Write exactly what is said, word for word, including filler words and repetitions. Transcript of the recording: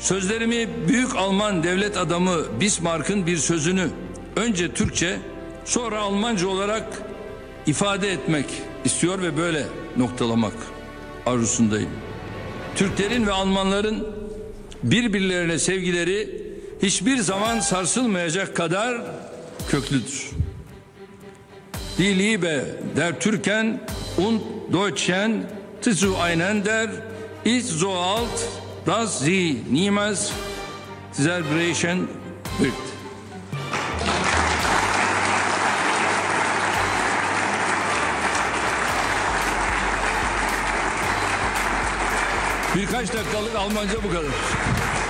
Sözlerimi büyük Alman devlet adamı Bismarck'ın bir sözünü önce Türkçe sonra Almanca olarak ifade etmek istiyor ve böyle noktalamak arzusundayım. Türklerin ve Almanların birbirlerine sevgileri hiçbir zaman sarsılmayacak kadar köklüdür. Die Liebe der Türken und Deutschen zu einander ist so alt, dass sie niemals zerbrechen wird. Birkaç dakikalık Almanca bu kadar.